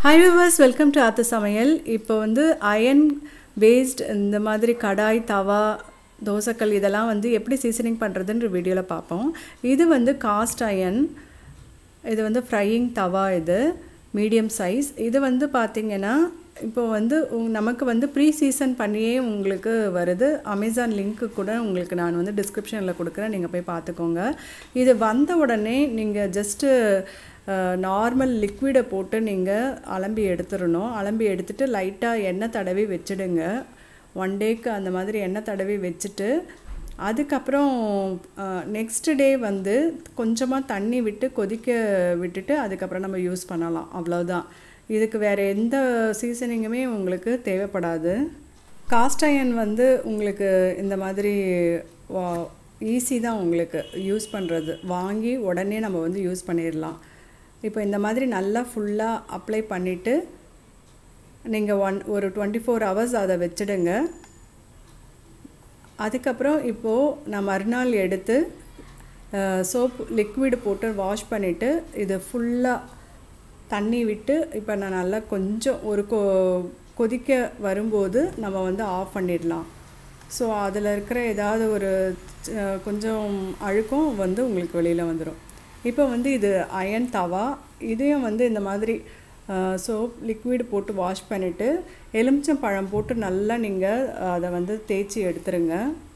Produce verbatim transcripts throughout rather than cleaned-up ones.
Hi viewers, welcome to Athu Samayal. இப்போ வந்து iron based இந்த மாதிரி kadai, tawa, dosa கல் இதெல்லாம் வந்து எப்படி சீசனிங் பண்றதுன்ற வீடியோல பாப்போம். இது வந்து cast iron. இது வந்து frying tawa இது medium size. இது வந்து பாத்தீங்கன்னா இப்போ வந்து நமக்கு வந்து ப்ரீ சீசன் பண்ணியே உங்களுக்கு வருது. Amazon லிங்க் கூட உங்களுக்கு நான் வந்து டிஸ்கிரிப்ஷன்ல கொடுக்கிறேன். நீங்க போய் பாத்துக்கோங்க. இது வந்த உடனே நீங்க ஜஸ்ட் நார்மல் லிக்விடை போட்டு நீங்கள் அலம்பி எடுத்துடணும். அலம்பி எடுத்துட்டு லைட்டாக எண்ணெய் தடவி வச்சுடுங்க. ஒன் டேக்கு அந்த மாதிரி எண்ணெய் தடவி வச்சுட்டு அதுக்கப்புறம் நெக்ஸ்ட் டே வந்து கொஞ்சமாக தண்ணி விட்டு கொதிக்க விட்டுட்டு அதுக்கப்புறம் நம்ம யூஸ் பண்ணலாம். அவ்வளோதான். இதுக்கு வேறு எந்த சீசனிங்குமே உங்களுக்கு தேவைப்படாது. காஸ்ட் அயர்ன் வந்து உங்களுக்கு இந்த மாதிரி ஈஸி தான் உங்களுக்கு யூஸ் பண்ணுறது. வாங்கி உடனே நம்ம வந்து யூஸ் பண்ணிடலாம். இப்போ இந்த மாதிரி நல்லா ஃபுல்லாக அப்ளை பண்ணிவிட்டு நீங்கள் ஒன் ஒரு டுவெண்ட்டி ஃபோர் ஹவர்ஸ் அதை வச்சுடுங்க. அதுக்கப்புறம் இப்போது நான் மறுநாள் எடுத்து சோப் லிக்விடு போட்டு வாஷ் பண்ணிவிட்டு இது ஃபுல்லாக தண்ணி விட்டு இப்போ நான் நல்லா கொஞ்சம் ஒரு கொ கொதிக்க வரும்போது நம்ம வந்து ஆஃப் பண்ணிடலாம். ஸோ அதில் இருக்கிற ஏதாவது ஒரு கொஞ்சம் அழுக்கும் வந்து உங்களுக்கு வெளியில் வந்துடும். இப்போ வந்து இது அயன் தவா. இதையும் வந்து இந்த மாதிரி சோப் லிக்விட் போட்டு வாஷ் பண்ணிவிட்டு எலுமிச்சம் பழம் போட்டு நல்லா நீங்கள் அதை வந்து தேய்ச்சி எடுத்துருங்க.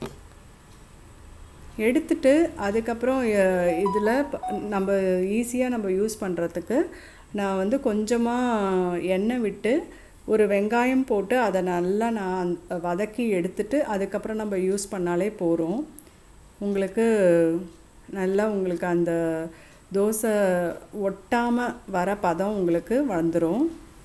எடுத்துட்டு அதுக்கப்புறம் இதில் நம்ம ஈஸியாக நம்ம யூஸ் பண்ணுறதுக்கு நான் வந்து கொஞ்சமாக எண்ணெய் விட்டு ஒரு வெங்காயம் போட்டு அதை நல்லா நான் வதக்கி எடுத்துட்டு அதுக்கப்புறம் நம்ம யூஸ் பண்ணாலே போகிறோம். உங்களுக்கு நல்லா உங்களுக்கு அந்த தோசை ஒட்டாமல் வர பதம் உங்களுக்கு வந்துடும்.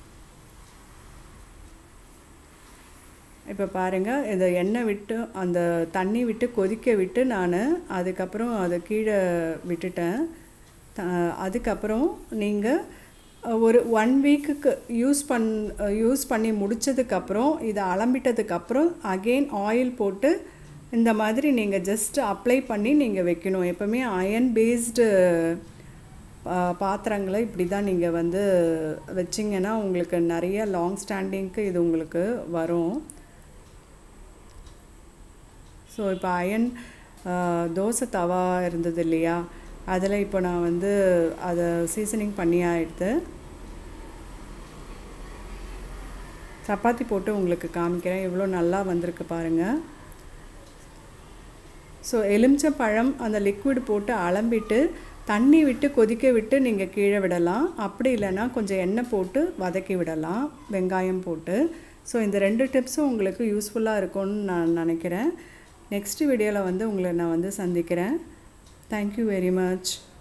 இப்போ பாருங்கள், இதை எண்ணெய் விட்டு அந்த தண்ணி விட்டு கொதிக்க விட்டு நான் அதுக்கப்புறம் அதை கீழே விட்டுட்டேன். அதுக்கப்புறம் நீங்கள் ஒரு ஒன் வீக்குக்கு யூஸ் பண் யூஸ் பண்ணி முடித்ததுக்கப்புறம் இதை அலம்பிட்டதுக்கப்புறம் அகெயின் ஆயில் போட்டு இந்த மாதிரி நீங்கள் ஜஸ்ட் அப்ளை பண்ணி நீங்கள் வைக்கணும். எப்போவுமே அயன் பேஸ்டு பாத்திரங்களை இப்படி தான் நீங்கள் வந்து வச்சிங்கன்னா உங்களுக்கு நிறைய லாங் ஸ்டாண்டிங்க்கு இது உங்களுக்கு வரும். ஸோ இப்போ அயன் தோசை தவா இருந்தது இல்லையா, அதில் இப்போ நான் வந்து அதை சீசனிங் பண்ணி ஆகிடுது. சப்பாத்தி போட்டு உங்களுக்கு காமிக்கிறேன். எவ்வளோ நல்லா வந்திருக்கு பாருங்கள். ஸோ எலுமிச்சம் பழம் அந்த லிக்விட் போட்டு அலம்பிட்டு தண்ணி விட்டு கொதிக்க விட்டு நீங்கள் கீழே விடலாம். அப்படி இல்லைன்னா கொஞ்சம் எண்ணெய் போட்டு வதக்கி விடலாம் வெங்காயம் போட்டு. ஸோ இந்த ரெண்டு டிப்ஸும் உங்களுக்கு யூஸ்ஃபுல்லாக இருக்கும்னு நான் நினைக்கிறேன். நெக்ஸ்ட் வீடியோவில் வந்து உங்களை நான் வந்து சந்திக்கிறேன். Thank you very much.